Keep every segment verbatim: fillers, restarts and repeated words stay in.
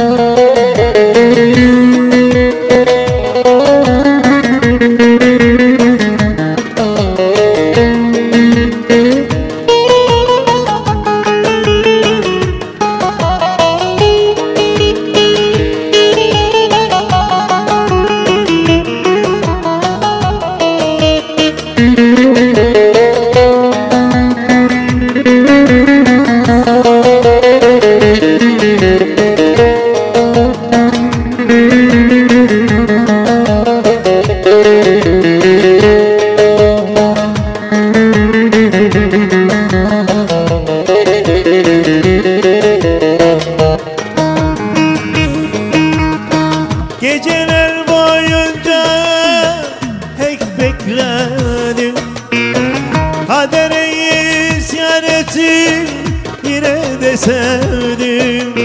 Geceler boyunca hep bekledim, kadere isyan ettim, yine de sevdim.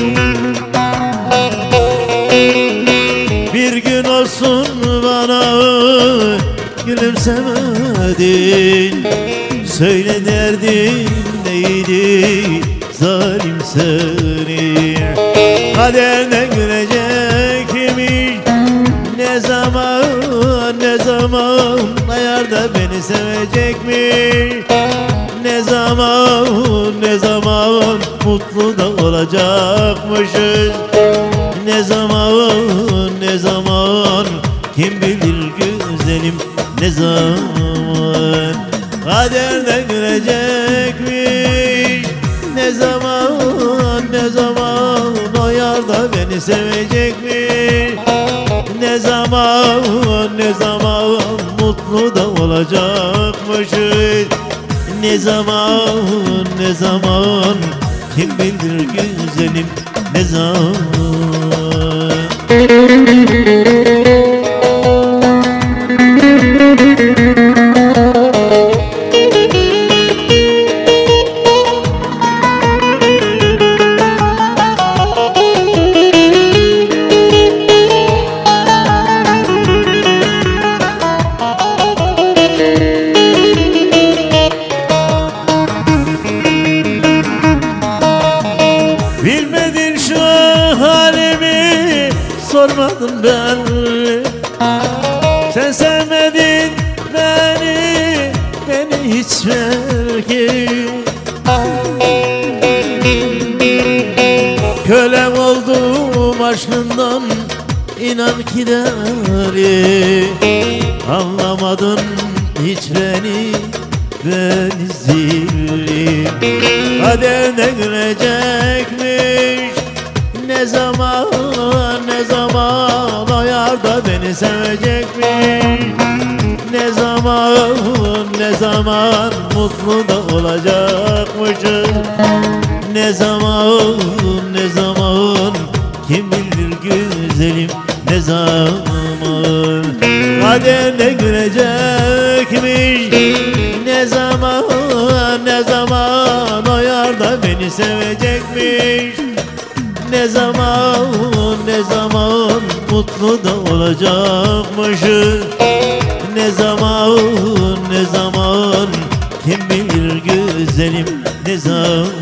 Bir gün olsun bana gülümsemedin, söyle derdin neydi zalim seni. Kaderine gülecekmiş, ne zaman ne zaman ayar da beni sevecekmiş. Ne zaman ne zaman mutlu da olacakmışız. Ne zaman ne zaman kim bilir güzelim, ne zaman kaderine gülecekmiş. Ne zaman ne zaman o yar da beni sevecekmiş. Ne zaman ne zaman mutlu da olacakmışız. Ne zaman ne zaman kim bilir güzelim, ne zaman. Bilmedin şu halimi, sormadın belli. Sen sevmedin beni, beni hiç belki. Kölem oldum aşkından, inan ki deli. Anlamadın hiç beni, beni zilli. Kaderine gülecekmiş, ne zaman ne zaman o yar da beni sevecekmiş. Ne zaman ne zaman mutlu da olacakmışız. Ne zaman ne zaman kim bilir güzelim, ne zaman kaderine gülecekmiş. Ne zaman ne zaman o yar da beni sevecekmiş. Ne zaman ne zaman mutlu da olacakmışız. Ne zaman ne zaman kim bilir güzelim, ne zaman.